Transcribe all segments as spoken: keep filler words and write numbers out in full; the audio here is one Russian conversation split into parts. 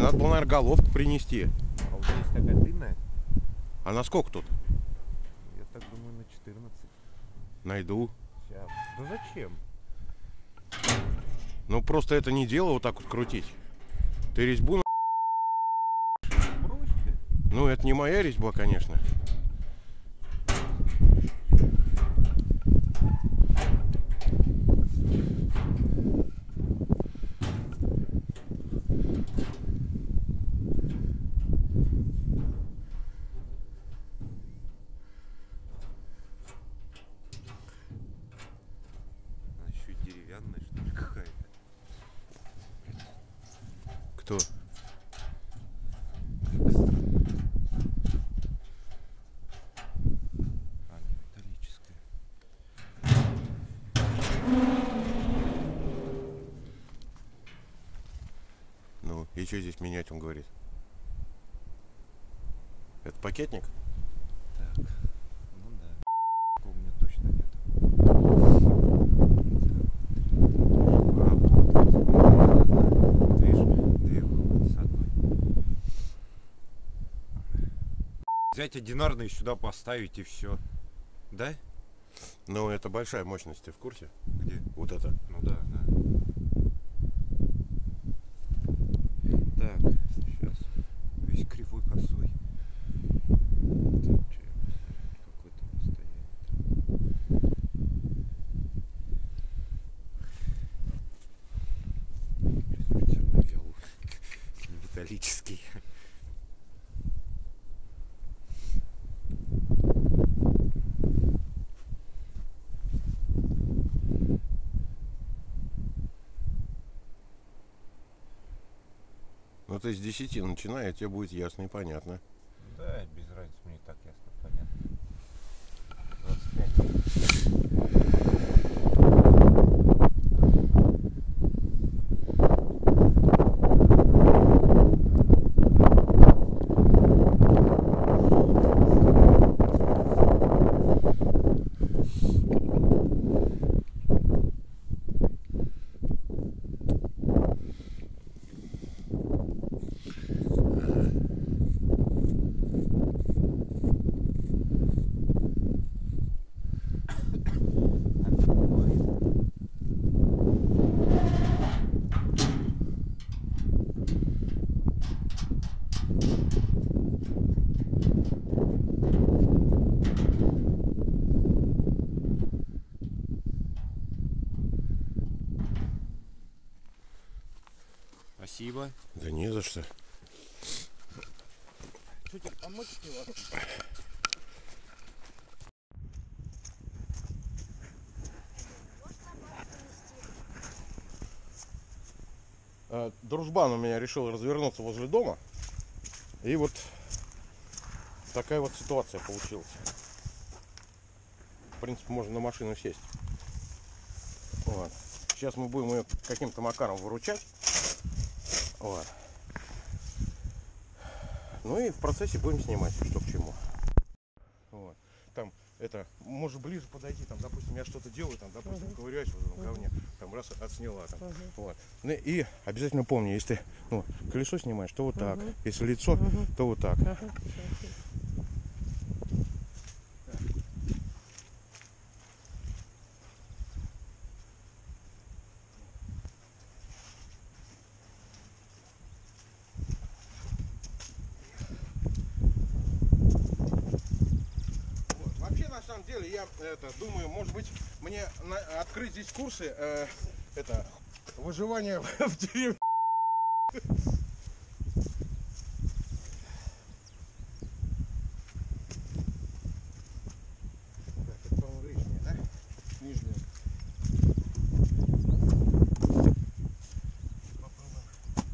надо было, наверное, головку принести. А у тебя есть такая длинная? А на сколько тут? Я так думаю, на четырнадцать. Найду. Сейчас. Да зачем? Ну просто это не дело вот так вот крутить. Ты резьбу на... Брось ты. Ну это не моя резьба, конечно. Она еще и деревянная, что ли, какая-то. Кто? А, не металлическая. Ну и что здесь менять, он говорит? Это пакетник? Так. Ну да. У меня точно нет. А, вот. Видишь, две выхода с одной. Взять одинарные сюда поставить и все. Да? Ну это большая мощность, ты в курсе? Где? Вот это. Ну да, да. Так, сейчас. Весь кривой косой. Так, что я посмотрю, какое там расстояние. Специально взял металлический. Ну ты с десяти начинай, а тебе будет ясно и понятно. Да, без разницы, мне и так ясно, понятно. двадцать пять. Спасибо. Да не за что. Что тебе помочь его? А, дружбан у меня решил развернуться возле дома. И вот такая вот ситуация получилась. В принципе, можно на машину сесть. Вот. Сейчас мы будем ее каким-то макаром выручать. Вот. Ну и в процессе будем снимать, что к чему. Вот. Там это, может ближе подойти, там, допустим, я что-то делаю, там, допустим, uh-huh. ковыряюсь в этом говне, там раз отсняла. Там. Uh-huh. Вот. Ну, и обязательно помни, если ты ну, колесо снимаешь, то вот так. Uh-huh. Если лицо, uh-huh. то вот так. Uh-huh. На самом деле я это думаю, может быть, мне на, открыть здесь курсы э, это выживание в деревне. Так, это, по-моему, лишнее, да? Нижнее. Попробуем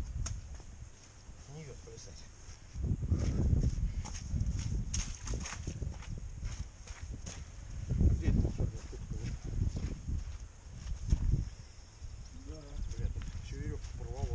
нее сплясать. Да, ребята, еще веревку порвал.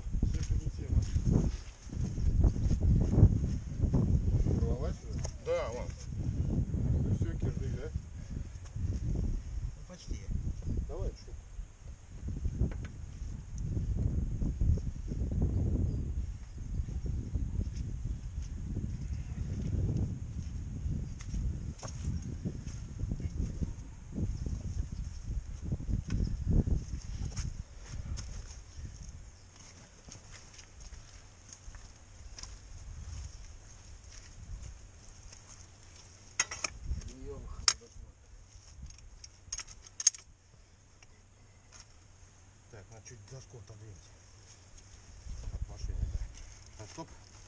далеко отодвиньте от машины, да. Так, стоп.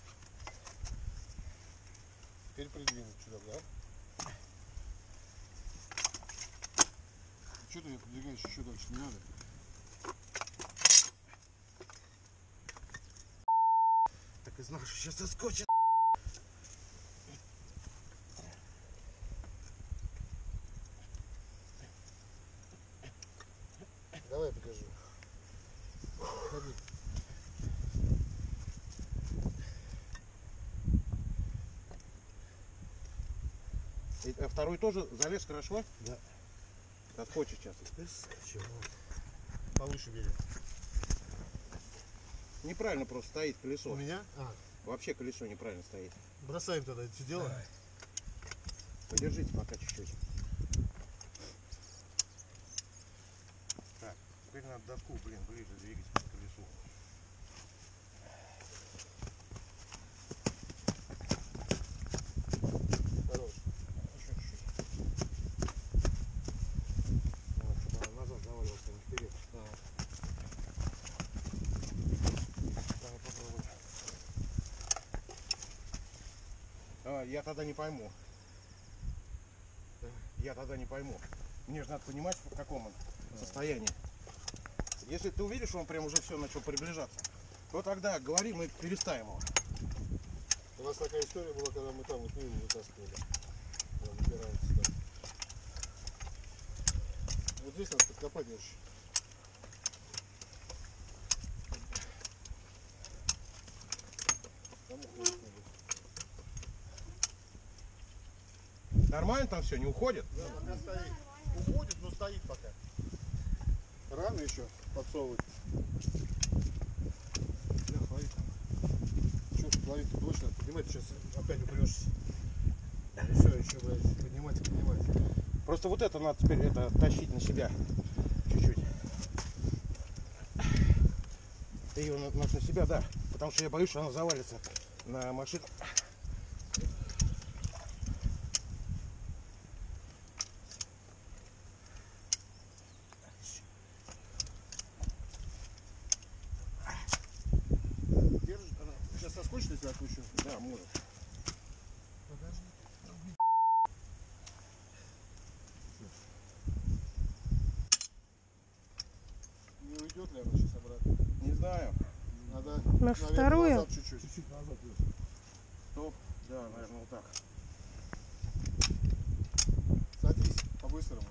Теперь придвинуть сюда, да? Что-то я продвигаюсь еще дальше, не надо. Так и знал, что сейчас соскочит. Давай я покажу. Ходи. И, а второй тоже залез хорошо? Да. Отскочит сейчас. Чего? Повыше берем. Неправильно просто стоит колесо. У меня? А, Вообще колесо неправильно стоит. бросаем тогда это все дело. Подержите пока чуть-чуть. Так, теперь надо доску, блин, ближе двигать к колесу. Хорош. Еще чуть-чуть. Вот, чтобы она назад заваливалась, а не вперед. А, Давай попробуй. А, я тогда не пойму. Я тогда не пойму. Мне же надо понимать, в каком он состоянии. Если ты увидишь, что он прям уже все начал приближаться, то тогда говори, мы переставим его. у нас такая история была, когда мы там вот мимо вытаскивали. Там упирается, да. Вот здесь надо подкопать дальше. Там уходит надо. Нормально там все, не уходит? Да, пока стоит. Уходит, но стоит пока. Рано еще подсовывать. Да, хватит. Что тут ловить-то точно? Поднимать сейчас опять упрешься. И все, еще, блядь, поднимать и поднимать. Просто вот это надо теперь это тащить на себя чуть-чуть. Ее надо на себя, да. Потому что я боюсь, что она завалится на машину. Держит она. Сейчас соскочит, если отпущу. Да, может. Подожди. Не уйдет ли она сейчас обратно? Не знаю. Надо, На наверное, вторую? назад чуть-чуть. Чуть-чуть назад. Стоп. Да, наверное, вот так. Садись по-быстрому.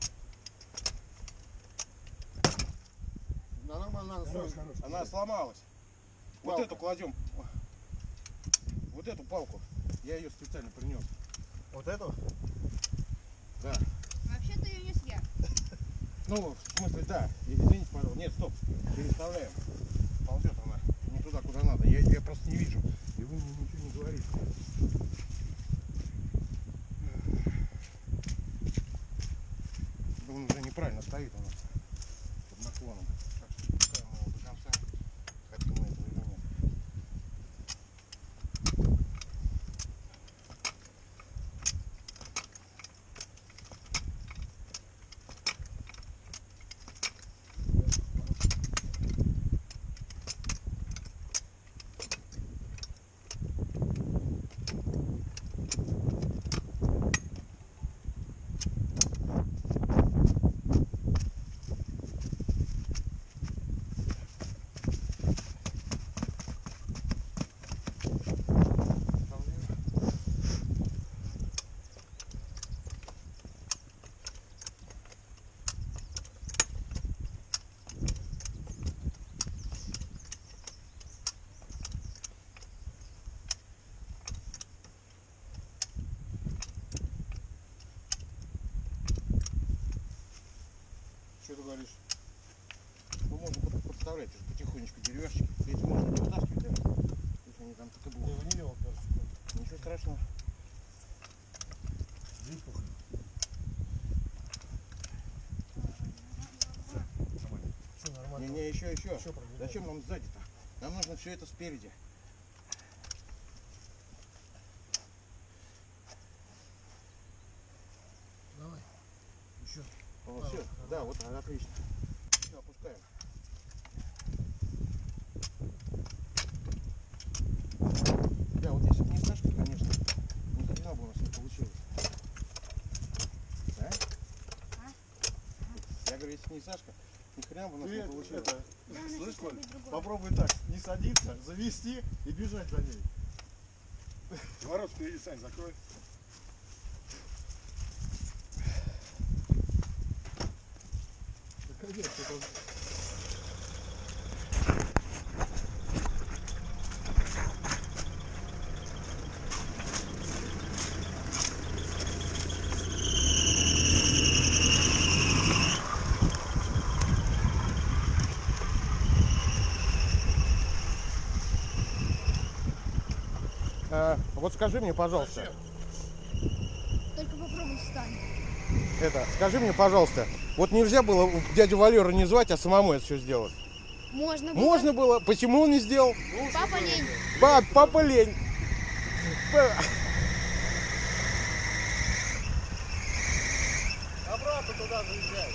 Да, нормально, надо Хорош, свой- хорош. Она сломалась. Вот Палка. эту кладем. Вот эту палку. Я ее специально принес. Вот эту? Да. Вообще-то ее не съел. Ну, в смысле, да. Извините, пожалуйста. Нет, стоп. Переставляем. Ползет она не туда, куда надо. Я, я просто не вижу. И вы мне ничего не говорите. Он уже неправильно стоит у нас. Под наклоном. Так что пускаем его до конца. Хотим мы этого или нет. Что ты говоришь? Ну, можно под- подставлять уже потихонечку деревяшки. Эти можно не вытаскивать, да? Если они там так и Я будут. его не лег, кажется. Ничего страшного. Здесь похуй. Все нормально. Не-не, еще, еще. Еще продвигай. Зачем нам сзади-то? Нам нужно все это спереди. Давай. Еще. О, Да, все. вот, Да, вот отлично. Все, опускаем. если не Сашка, ни хрена бы у нас Ты не это, получилось. это, Да, она слышь, сейчас Коль, любит другое. попробуй так, не садиться, завести и бежать за ней. Ворот впереди, Сань, закрой. Да, конечно, это... А, вот скажи мне, пожалуйста, Только попробуй встань. это, скажи мне, пожалуйста, вот нельзя было дядю Валеру не звать, а самому это все сделать? Можно было. Можно было, почему он не сделал? Папа лень. Пап, папа лень. П- Обратно туда заезжай.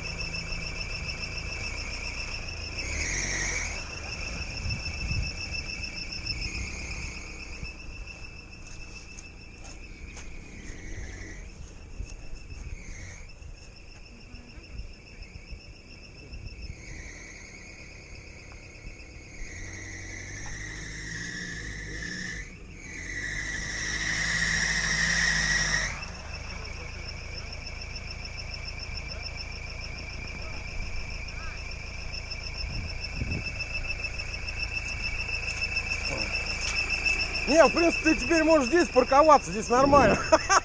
Не, в принципе, ты теперь можешь здесь парковаться, здесь нормально.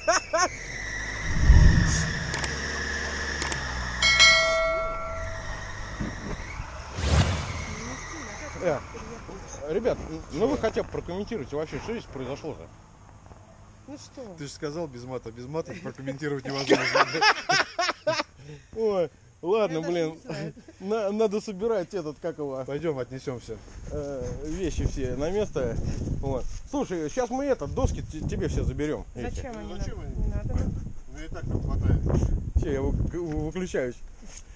Э, Ребят, ну вы хотя бы прокомментируйте вообще, что здесь произошло-то? Ну что? Ты же сказал без мата, без мата прокомментировать невозможно. Ой, ладно, Я даже блин, не знаю. на- надо собирать этот, как его, Пойдем отнесем все. э, вещи все на место. Вот. Слушай, сейчас мы это, доски т- тебе все заберем. Зачем они Зачем нам? они? Не надо нам. Ну и так нам хватает. Все, я вы- выключаюсь.